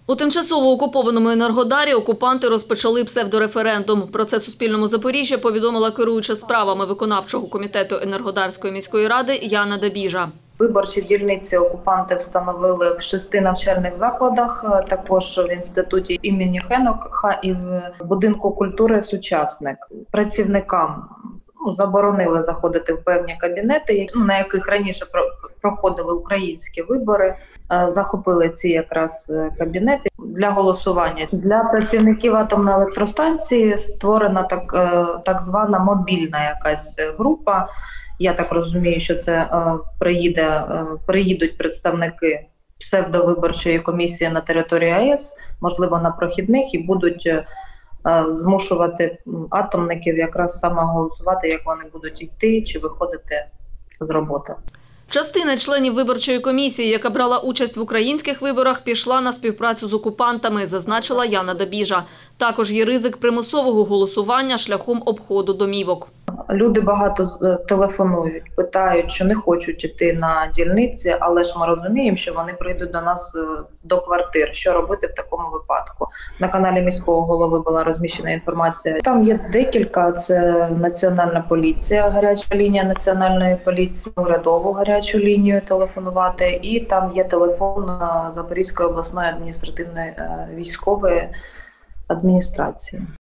У тимчасово окупованому Енергодарі окупанти розпочали псевдореферендум. Про це Суспільному Запоріжжя повідомила керуюча справами виконавчого комітету Енергодарської міської ради Яна Дабіжа. Виборчі дільниці окупанти встановили в 6 навчальних закладах, також в інституті імені Хенокха і в будинку культури «Сучасник». Працівникам заборонили заходити в певні кабінети, на яких раніше проходили українські вибори. Захопили ці якраз кабінети для голосування. Для працівників атомної електростанції створена так звана мобільна якась група. Я так розумію, що це приїдуть представники псевдовиборчої комісії на території АЕС, можливо, на прохідних, і будуть змушувати атомників якраз саме голосувати, як вони будуть йти чи виходити з роботи. Частина членів виборчої комісії, яка брала участь в українських виборах, пішла на співпрацю з окупантами, зазначила Яна Дабіжа. Також є ризик примусового голосування шляхом обходу домівок. Люди багато телефонують, питають, що не хочуть йти на дільниці, але ж ми розуміємо, що вони прийдуть до нас до квартир. Що робити в такому випадку? На каналі міського голови була розміщена інформація. Там є декілька, це Національна поліція, гаряча лінія Національної поліції, урядову гарячу лінію телефонувати, і там є телефон Запорізької обласної адміністративної військової адміністрації.